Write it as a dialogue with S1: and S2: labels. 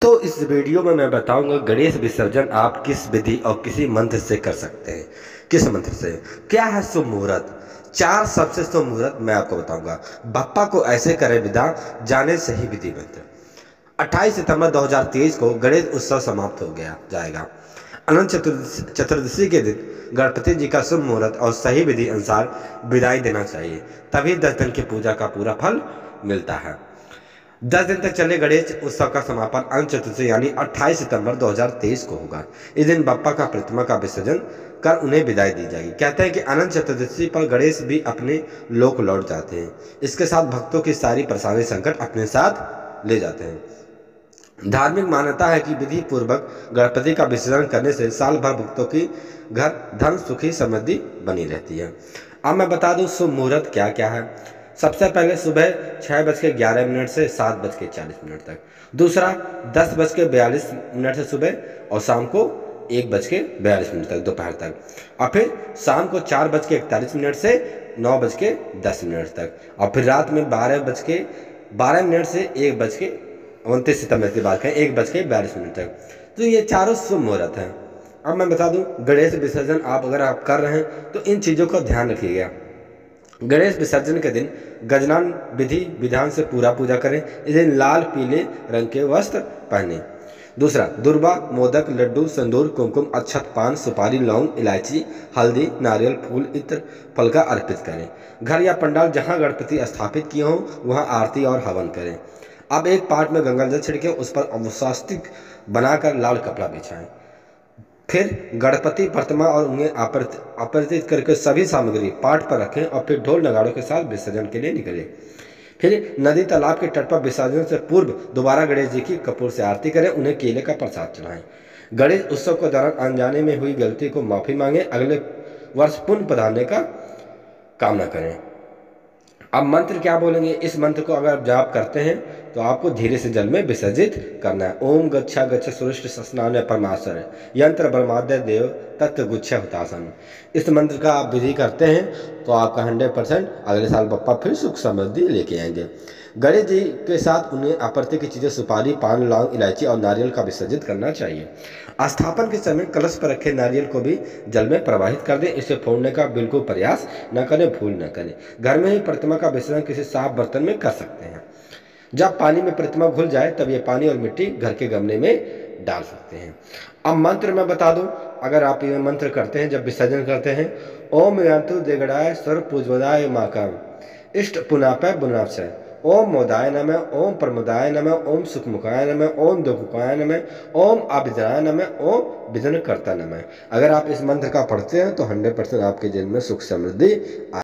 S1: तो इस वीडियो में मैं बताऊंगा गणेश विसर्जन आप किस विधि और किसी मंत्र से कर सकते हैं। किस मंत्र से? क्या है शुभ मुहूर्त? 4 सबसे शुभ मुहूर्त मैं आपको बताऊंगा। बप्पा को ऐसे करे विदा, जाने सही विधि मंत्र। 28 सितंबर 2023 को गणेश उत्सव समाप्त हो गया जाएगा। अनंत चतुर्दशी के दिन गणपति जी का शुभ मुहूर्त और सही विधि अनुसार विदाई देना चाहिए, तभी 10 दिन की पूजा का पूरा फल मिलता है। 10 दिन तक चले गणेश उत्सव का समापन अनंत चतुर्दशी यानी 28 सितंबर 2023 को होगा। इस दिन बप्पा का प्रतिमा का विसर्जन कर उन्हें विदाई दी जाएगी। कहते हैं कि अनंत चतुर्दशी पर गणेश भी अपने लोक लौट जाते हैं। इसके साथ भक्तों की सारी परेशानी संकट अपने साथ ले जाते हैं। धार्मिक मान्यता है कि विधि पूर्वक गणपति का विसर्जन करने से साल भर भक्तों की घर धन सुखी समृद्धि बनी रहती है। अब मैं बता दूं शुभ मुहूर्त क्या क्या है। सबसे पहले सुबह 6:11 से 7:40 तक। दूसरा 10:42 से सुबह और शाम को 1:42 तक दोपहर तक। और फिर शाम को 4:41 से 9:10 तक। और फिर रात में 12:12 से 1:29 सितंबर की बात करें 1:42 तक। तो ये चारों शुभ मुहूर्त हैं। अब मैं बता दूं गणेश विसर्जन अगर आप कर रहे हैं तो इन चीज़ों का ध्यान रखिएगा। गणेश विसर्जन के दिन गजनान विधि विधान से पूरा पूजा करें। इस दिन लाल पीले रंग के वस्त्र पहने। दूसरा दुर्वा मोदक लड्डू सिंदूर कुमकुम अक्षत पान सुपारी लौंग इलायची हल्दी नारियल फूल इत्र फल का अर्पित करें। घर या पंडाल जहां गणपति स्थापित किए हों वहां आरती और हवन करें। अब एक पाट में गंगा जल छिड़के उस पर स्वास्तिक बनाकर लाल कपड़ा बिछाएं। फिर गणपति प्रतिमा और उन्हें अपरिचित करके सभी सामग्री पाट पर रखें और फिर ढोल नगाड़ों के साथ विसर्जन के लिए निकलें। फिर नदी तालाब के तट पर विसर्जन से पूर्व दोबारा गणेश जी की कपूर से आरती करें, उन्हें केले का प्रसाद चढ़ाएं। गणेश उत्सव के दौरान अनजाने में हुई गलती को माफी मांगे, अगले वर्ष पुण्य पधारने का कामना करें। अब मंत्र क्या बोलेंगे? इस मंत्र को अगर आप जाप करते हैं तो आपको धीरे से जल में विसर्जित करना है। ओम गच्छ गच्छ सुरिष्ट स्नान परमासर यंत्र ब्रह्माद्य देव तत्व गुच्छ हुतासन। इस मंत्र का आप विधि करते हैं तो आपका 100% अगले साल बप्पा फिर सुख समृद्धि लेके आएंगे। गणेश जी के साथ उन्हें आपूर्ति की चीज़ें सुपारी पान लौंग इलायची और नारियल का विसर्जित करना चाहिए। स्थापन के समय कलश पर रखे नारियल को भी जल में प्रवाहित कर दें। इसे फोड़ने का बिल्कुल प्रयास न करें, भूल न करें। घर में ही प्रतिमा का विसर्जन किसी साफ बर्तन में कर सकते हैं। जब पानी में प्रतिमा घुल जाए तब ये पानी और मिट्टी घर के गमले में डाल सकते हैं। अब मंत्र मैं बता दूं, अगर आप ये मंत्र करते हैं जब विसर्जन करते हैं ओम यंतु देगड़ाय सर्व पूजवदाय माकम इष्ट पुनापय बुनापय ओम मोदाय नमः ओम प्रमोदाय नमः ओम सुखमुखाय नमः ओम दुखुकाय नमः ओम अभिजनाय नमः ओम विघ्नकर्ता नमः। अगर आप इस मंत्र का पढ़ते हैं तो 100% आपके जीवन में सुख समृद्धि